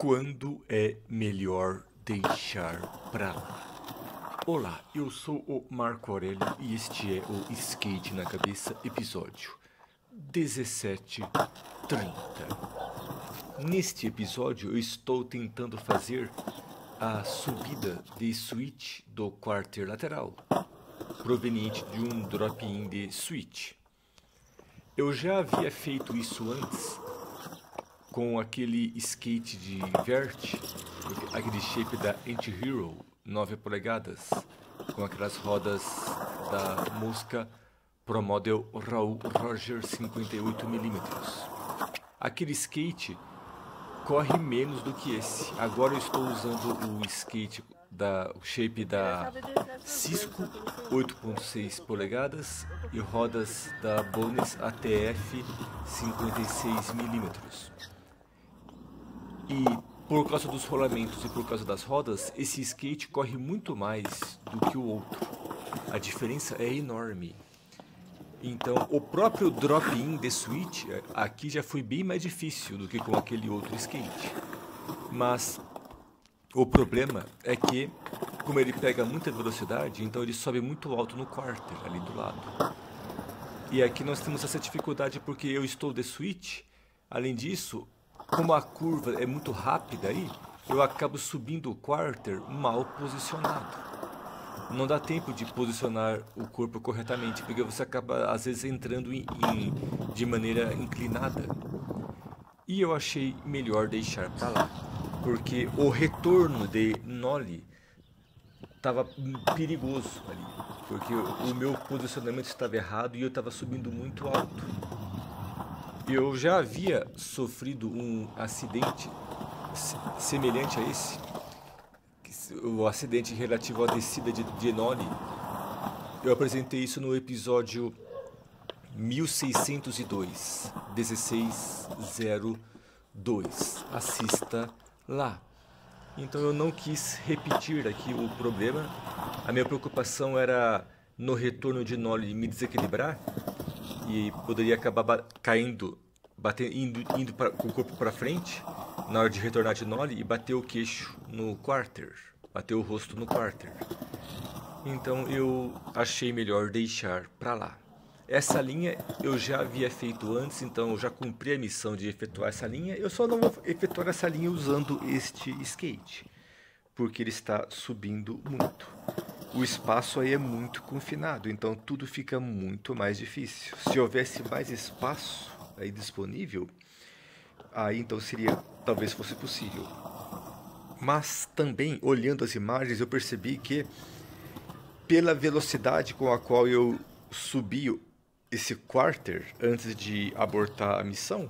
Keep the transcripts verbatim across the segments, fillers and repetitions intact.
Quando é melhor deixar pra lá? Olá, eu sou o Marco Aurélio e este é o Skate na Cabeça, episódio dezessete trinta. Neste episódio eu estou tentando fazer a subida de switch do quarter lateral, proveniente de um drop-in de switch. Eu já havia feito isso antes com aquele skate de vert, aquele shape da Anti-Hero, nove polegadas, com aquelas rodas da Mosca Pro Model Raul Roger cinquenta e oito milímetros. Aquele skate corre menos do que esse. Agora eu estou usando o skate da o shape da Cisco oito ponto seis polegadas e rodas da Bones A T F cinquenta e seis milímetros. E por causa dos rolamentos e por causa das rodas, esse skate corre muito mais do que o outro. A diferença é enorme. Então, o próprio drop-in de switch aqui já foi bem mais difícil do que com aquele outro skate. Mas o problema é que, como ele pega muita velocidade, então ele sobe muito alto no quarter, ali do lado. E aqui nós temos essa dificuldade porque eu estou de switch. Além disso, como a curva é muito rápida aí, eu acabo subindo o quarter mal posicionado. Não dá tempo de posicionar o corpo corretamente, porque você acaba às vezes entrando em, em, de maneira inclinada. E eu achei melhor deixar para lá, porque o retorno de nollie estava perigoso ali, porque o, o meu posicionamento estava errado e eu estava subindo muito alto. Eu já havia sofrido um acidente semelhante a esse, o acidente relativo à descida de, de nollie. Eu apresentei isso no episódio mil seiscentos e dois, dezesseis zero dois. Assista lá. Então eu não quis repetir aqui o problema. A minha preocupação era no retorno de nollie me desequilibrar e poderia acabar caindo, batendo, indo, indo pra, com o corpo para frente na hora de retornar de nollie e bater o queixo no quarter, bater o rosto no quarter. Então eu achei melhor deixar para lá. Essa linha eu já havia feito antes, então eu já cumpri a missão de efetuar essa linha. Eu só não vou efetuar essa linha usando este skate, porque ele está subindo muito. O espaço aí é muito confinado, então tudo fica muito mais difícil. Se houvesse mais espaço aí disponível, aí então seria, talvez fosse possível. Mas também, olhando as imagens, eu percebi que pela velocidade com a qual eu subi esse quarter antes de abortar a missão,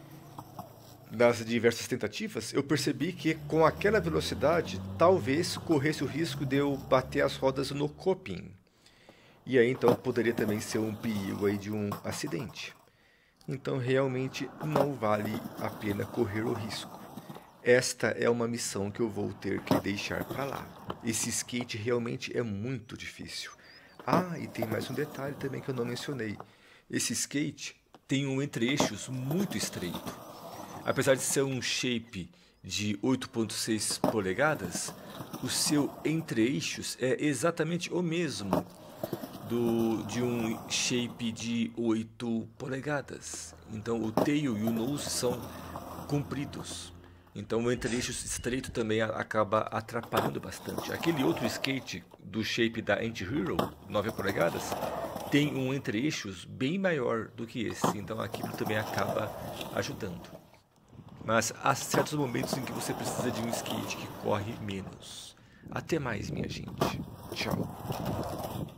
nas diversas tentativas, eu percebi que com aquela velocidade, talvez corresse o risco de eu bater as rodas no coping. E aí então poderia também ser um perigo aí de um acidente. Então realmente não vale a pena correr o risco. Esta é uma missão que eu vou ter que deixar para lá. Esse skate realmente é muito difícil. Ah, e tem mais um detalhe também que eu não mencionei. Esse skate tem um entre-eixos muito estreito. Apesar de ser um shape de oito ponto seis polegadas, o seu entre-eixos é exatamente o mesmo do, de um shape de oito polegadas. Então o tail e o nose são compridos. Então o entre-eixos estreito também acaba atrapalhando bastante. Aquele outro skate do shape da Anti-Hero, nove polegadas, tem um entre-eixos bem maior do que esse. Então aquilo também acaba ajudando. Mas há certos momentos em que você precisa de um skate que corre menos. Até mais, minha gente. Tchau.